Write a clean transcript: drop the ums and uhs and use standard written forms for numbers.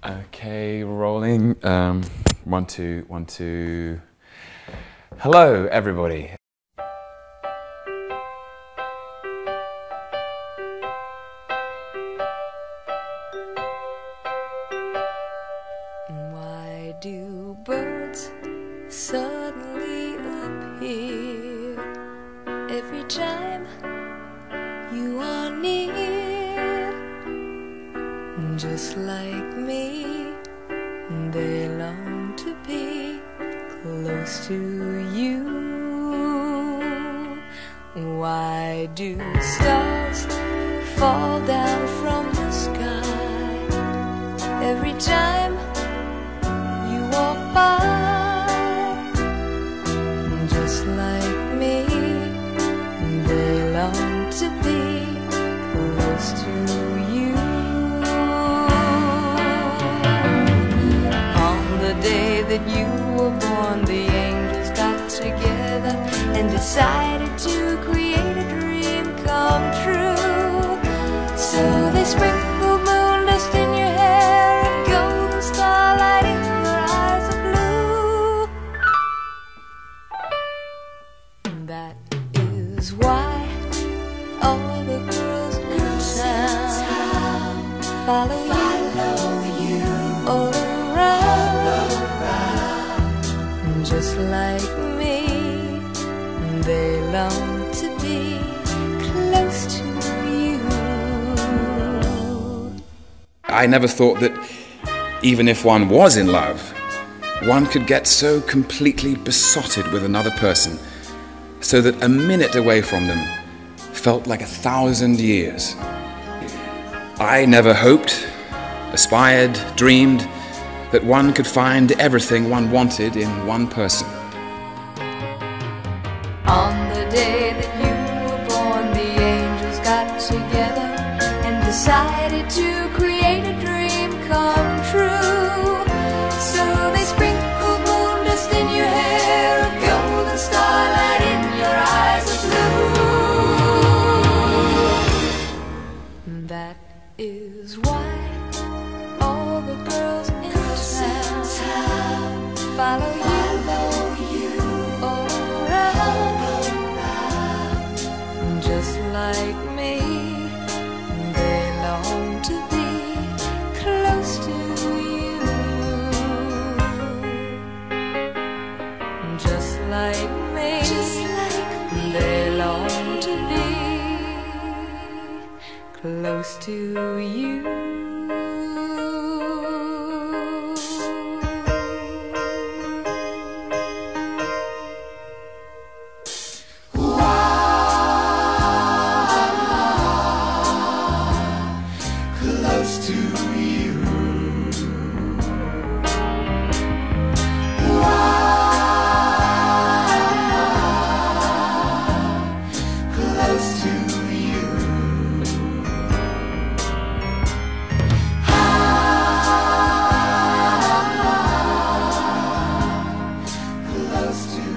Okay, rolling. 1, 2, 1, 2. Hello, everybody. Why do birds suddenly appear every time you are near? Just like me, they long to be close to you. Why do stars fall down from the sky every time you walk by? Just like me, they long to be close to you. On the day that you were born, the angels got together and decided to create a dream come true. So they sprinkled moon dust in your hair and golden starlight in your eyes of blue. That is why all the girls in town follow you all around. Just like me, they long to be close to you. I never thought that even if one was in love, one could get so completely besotted with another person, so that a minute away from them felt like 1,000 years. I never hoped, aspired, dreamed that one could find everything one wanted in one person. On the day that you were born, the angels got together and decided to create a dream come true. So they sprinkled moon dust in your hair, a golden starlight in your eyes of blue. That is why all the girls in town follow you all around. Just like me, they long to be close to you. Just like me, they long to be close to you. Close to you. Close to you. Close to